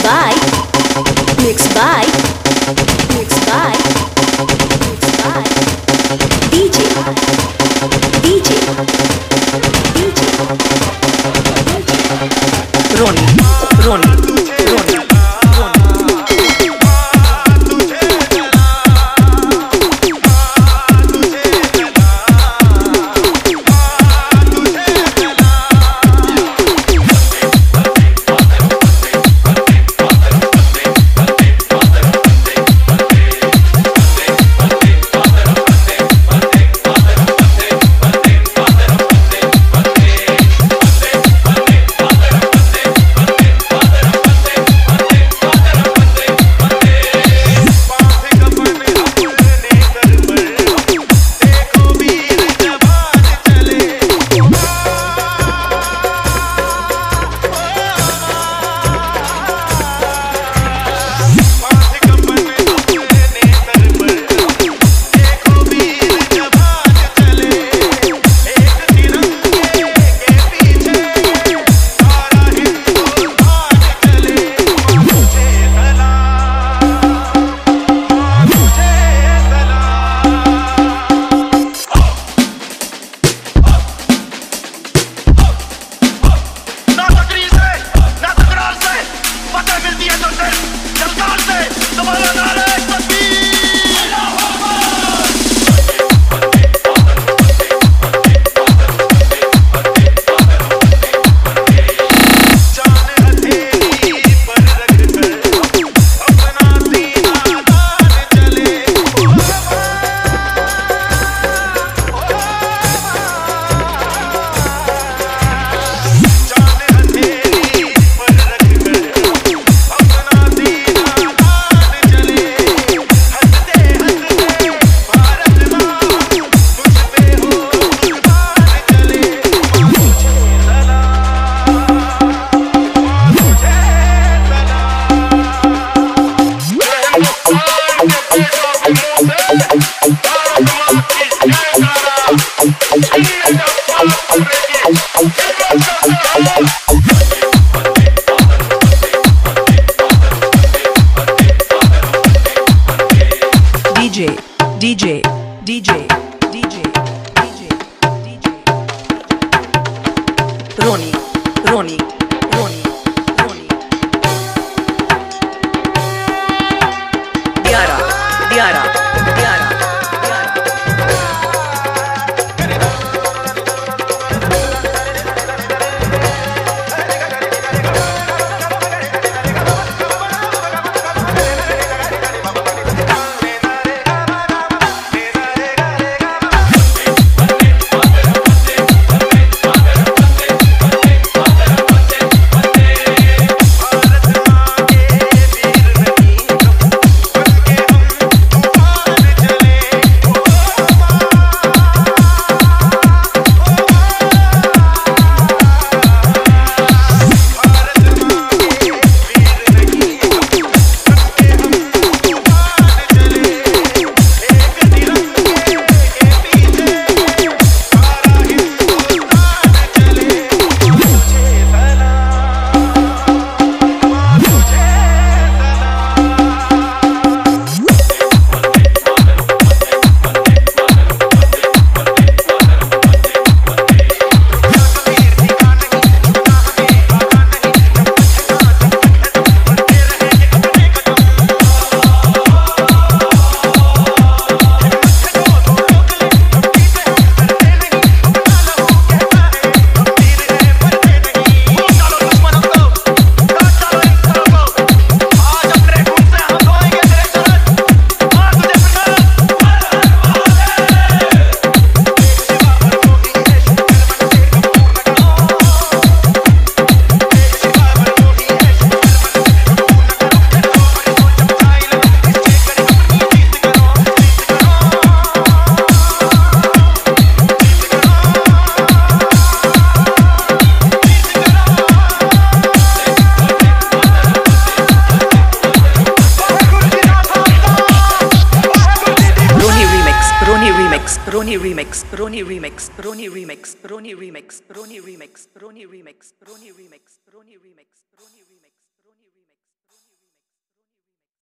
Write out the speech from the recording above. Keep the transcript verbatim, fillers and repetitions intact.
by, mixed by, mixed by, mixed by D J, D J, D J, Ronnie, Ronnie, Ronnie. DJ, DJ, DJ, DJ, DJ, DJ. Ronnie, Ronnie, Ronnie, Ronnie. Diara, Diara, Diara, Diara. Tufan remix, Roni remix, Roni remix, Roni remix, Roni remix, Roni remix, Roni remix, Roni remix, Roni remix, Roni remix, Roni remix, Roni remix.